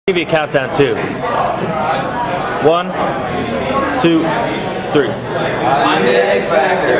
Give you a countdown too. 1, 2, 3. I'm the X Factor.